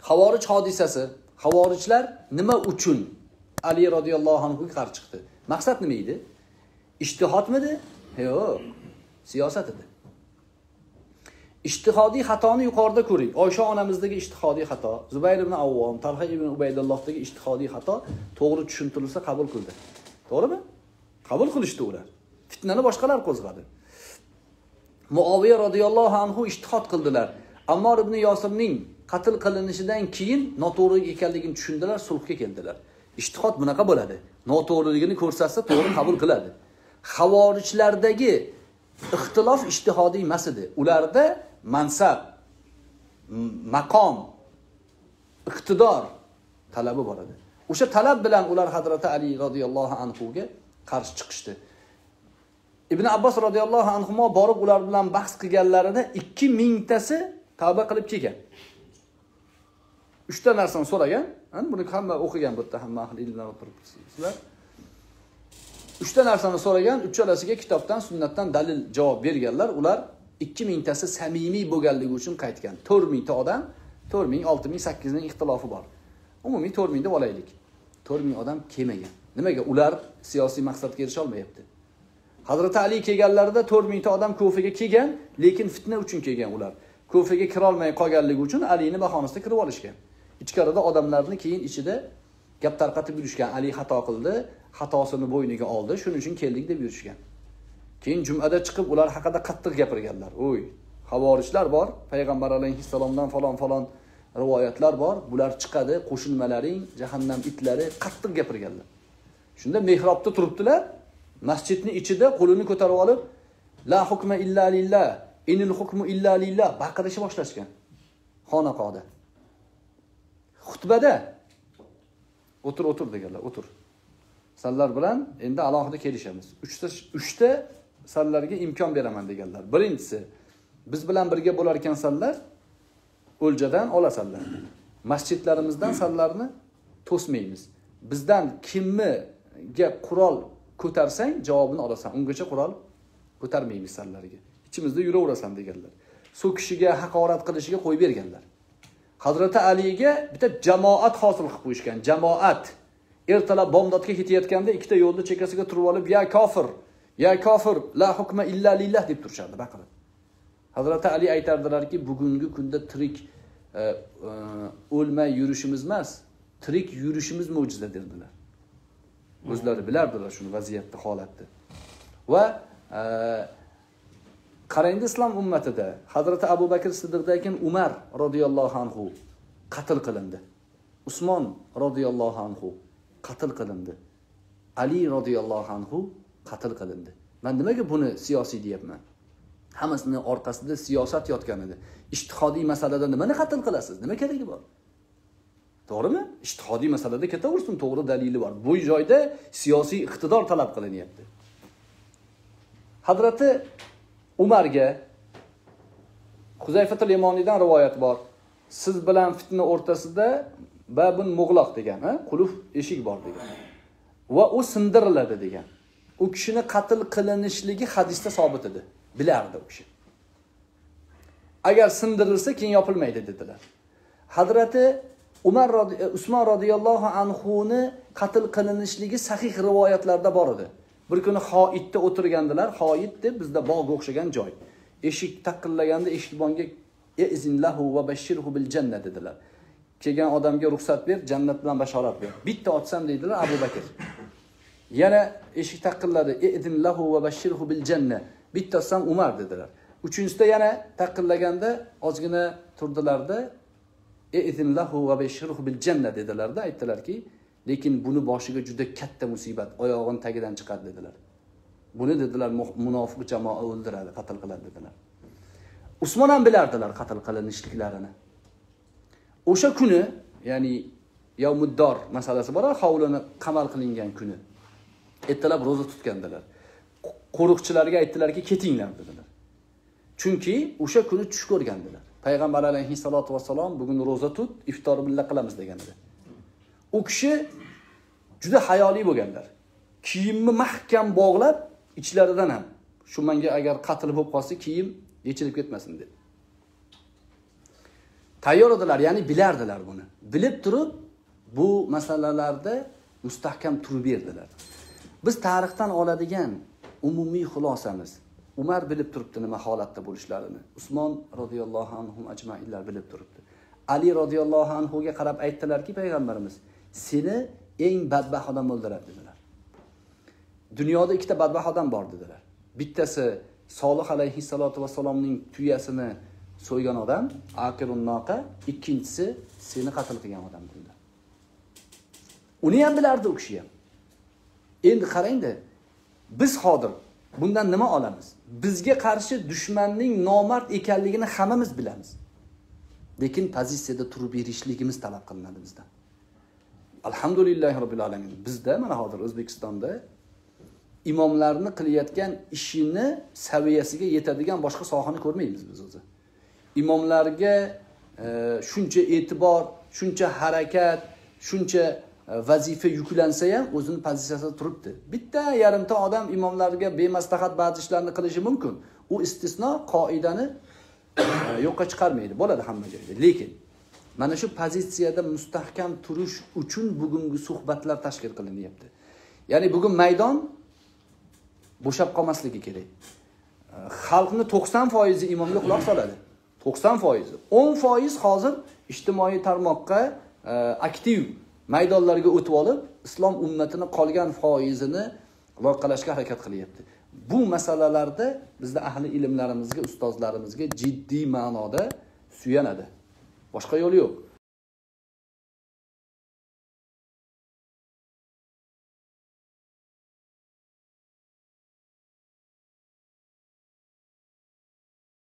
Havorij hodisasi. Havorijlar nima uchun Ali radhiyallohu anhu ga qarshi chiqdi? Maqsad nima edi? İjtihodmidi? Yo'q, siyosat edi. İjtihodiy xatoni yuqorida ko'ring. Oysha onamizdagi ijtihodiy xato, Zubayr ibn Avvom, Talha ibn Ubaydullohdagi ijtihodiy xato to'g'ri tushuntirilsa qabul qildi. To'g'rimi? Qabul qilishdi ular. Fitnani boshqalar qo'zg'adi. Muaviya radhiyallohu anhu ijtihod qildilar. Ammor ibn Yosirning qatl qilinishidan keyin noto'g'ri ekanligini tushundilar, sulhga keldilar. İjtihod bunaqa bo'ladi. Noto'g'riligini ko'rsatsa to'g'ri qabul qiladi. Havorijlardagi ixtilof ijtihodiy emas edi. Ularda mansab, maqom, iqtidor talabi bor edi. O'sha talab bilan ular Hazrati Ali radhiyallohu anhu ga qarshi chiqishdi. Ibn Abbos radhiyallohu anhu borib ular bilan bahs qilganlarida 2000 tasi tavba qilib kelgan. 3 ta narsani so'ragan. Buni hamma o'qigan bu yerda, hamma ahli ilmlar o'tiribsizlar. 3 ta narsani so'ragan, uchalasiga kitobdan, sunnatdan dalil javob berganlar. Ular 2000 tasi samimiy bo'lganligi uchun qaytgan. 4000 ta odam, 4000, 6000, 8000 ning ixtilofi bor. Umumiy 4000 deb olaylik. 4000 odam kelmagan. Nimaga? Ular siyosiy maqsadga erisha olmayapti. Hazrati Ali kelganlarida 4000 ta odam Kufaga kelgan, lekin fitna uchun kelgan ular. Kufaga kira olmay qolganligi uchun Alining bahonasida kirib olishgan. Ichkarida odamlarni keyin ichida gap tarqatib yurishgan. Ali xato qildi, xatosini bo'yniga oldi, shuning uchun keldik deb yurishgan. Keyin jumada chiqib ular haqida qattiq gapirganlar. O'y, havorijlar bor, payg'ambar alayhissalomdan falon rivoyatlar bor. Bular chiqadi, qo'shinmalaring, jahannam itlari qattiq gapirganlar. Shunda mehrobda turibdilar. Masjidning ichida qo'lini ko'tarib olib, la hukma illa lillah, inil hukmu illa lillah baqirishni boshlashgan. Xonaqoda. Xutbada o'tir deganlar, o'tir. Sanlar bilan endi alohida kelishamiz. 3 ta sanlarga imkon beraman deganlar. Birinchisi, biz bilan birga bo'lar ekan sanlar o'ljadan olasanlar. Masjidlarimizdan sanlarni to'smaymiz. Bizdan kimga qurol ko'tarsang javobini olasan. Ungacha qurol ko'tarmaymiz sanlarga. İchimizda yuraverasan deganlar. So'kishiga, haqorat qilishiga qo'yib berganlar. Hazrati Aliga bitta jamoat hosil qilib qo'yishgan. Jamoat ertalab bomdodga ketayotganda ikkita yo'lda chekkasiga turib olib, ya kofir, la hukma illa lillah deb turishardi, baqirib. Hazrati Ali aytardilarki, bugungi kunda tirik o'lmay yurishimiz emas, tirik yurishimiz mo'jiza derdilar. O'zlari bilardilar shuni, vaziyatni, holatni. Va qarang, islom ummatida Hazrati Abu Bakr Siddiqdan keyin Umar radhiyallohu anhu qatl qilindi. Usmon radhiyallohu anhu qatl qilindi. Ali radhiyallohu anhu qatl qilindi. Men nimaga buni siyosiy deyapman? Hammasining orqasida siyosat yotgan edi. Ijtihodiy masalada nimani qatl qilasiz? Nima keragi bor? To'g'rimi? Ijtihodiy masalada ketaversin, to'g'ri dalili bor. Bu joyda siyosiy iqtidor talab qilinyapti. Hazrati Umarga Huzayfatul Yamoniydan rivoyat bor. Siz bilan fitna o'rtasida babun mug'loq degan, qulf eshik bor degan. Va u sindiriladi degan. U kishini qatl qilinishligi hadisda sobit edi. Bilardi u kishi. Agar sindirilsa keyin yopilmaydi dedilar. Hazrati Usmon radhiyallohu anhu ni qatl qilinishligi sahih rivoyatlarda bor edi. Bir kuni Xoitda o'tirgandilar. Xoit deb bizda bog'ga o'xshagan joy. Eshik taqillaganda eshikbonga izinlahu va bashirhu bil jannat dedilar. Kelgan odamga ruxsat ber, jannat bilan bashorat ber. Bitta otsam deydilar Abu Bakr. Yana eshik taqilladi. Izinlahu va bashirhu bil jannat. Bitta otsam Umar dedilar. Uchinchisida yana taqillaganda ozgina turdilarda. Izinlahu va bashirhu bil jannat dedilarda, aytdilarki, lekin buni boshiga juda katta musibat, oyog'in tagidan chiqadi dedilar. Buni dedilar munofiq jamoa o'ldiradi, qatl qiladi dedilar. Usmon ham bilardilar qatl qilinishliklarini. O'sha kuni, ya'ni Yawmuddor masalasi bor, hovlini qamal qilingan kuni. Ertalab roza tutgandilar. Qo'riqchilarga aytdilarki, ketinglar dedilar. Chunki o'sha kuni tush ko'rgandilar. Payg'ambar alayhissalatu vassalom bugun roza tut, iftor billa qilamiz degan edi. U kishi juda hayoli bo'lganlar. Kiyimni mahkam bog'lab, ichlaridan ham shu menga agar qatl bo'lib qolsa, kiyim yechilib ketmasin dedi. Tayyor edilar, ya'ni bilardilar buni. Bilib turib bu masalalarda mustahkam turib berdilar. Biz tarixdan oladigan umumiy xulosamiz Umar bilib turibdi nima holatda bo'lishlarini. Usmon radhiyallohu anhu ajmainlar bilib turibdi. Ali radhiyallohu anhu ga qarab aytdilarki, payg'ambarimiz seni eng badbaxt odam o'ldiradi dedilar. Dunyoda ikkita badbaxt odam bor dedilar. Bittasi Solih alayhissalatu vasallamning tuyasini so'ygan odam, Aqirun Noqa, ikkinchisi seni qatl qilgan odam dedilar. Uni ham bilardi u kishi ham. Endi qarangda, biz hozir bundan nima olamiz? Bizga qarshi dushmanning nomard ekanligini hammamiz bilamiz. Lekin pozitsiyada turib berishligimiz talab qilinadi bizdan. Alhamdulillahi robbil alamin. Bizda mana hozir O'zbekistonda imomlarni qilayotgan ishini saviyasiga yetadigan boshqa sohani ko'rmaymiz biz o'zi. Imomlarga shuncha e'tibor, shuncha harakat, shuncha vazifa yuklansa ham o'zining pozitsiyasida turibdi. Bitta yarimta odam imomlarga bemaslahat ba'zi ishlarni qilishi mumkin. U istisno, qoidani yo'qqa chiqarmaydi. Bo'ladi hamma joyda. Lekin mana shu pozitsiyada mustahkam turish uchun bugungi suhbatlar tashkil qilinyapti. Ya'ni bugun maydon bo'shab qolmasligi kerak. Xalqni 90% imomga quloq soladi. 90%. 10% hozir ijtimoiy tarmoqqa aktiv maydonlarga o'tib olib, islom ummatining qolgan foizini loyihalashga harakat qilyapti. Bu masalalarda bizda ahli ilmlarimizga, ustozlarimizga jiddiy ma'noda suyanadi. Boshqa yo'li yo'q.